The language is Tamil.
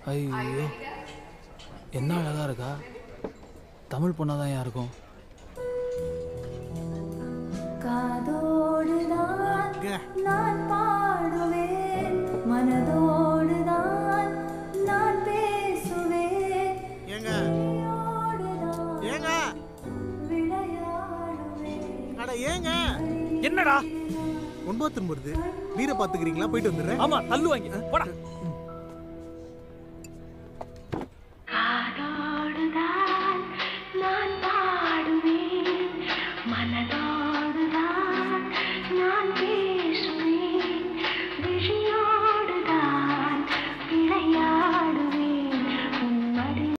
ஐயோ, என்ன அழகா இருக்கா. தமிழ் பொண்ணா தான் இருக்கும். காதோடுதான் நான் பாடுவேன், மனதோடுதான் நான் பேசுவேன். ஏங்க ஏங்க அட ஏங்க என்னடா 9 திரும்புறது வீர பாத்துக்கிறீங்களா? போயிட்டு வந்துடுறேன். ஆமா தள்ளு வாங்கி போடா.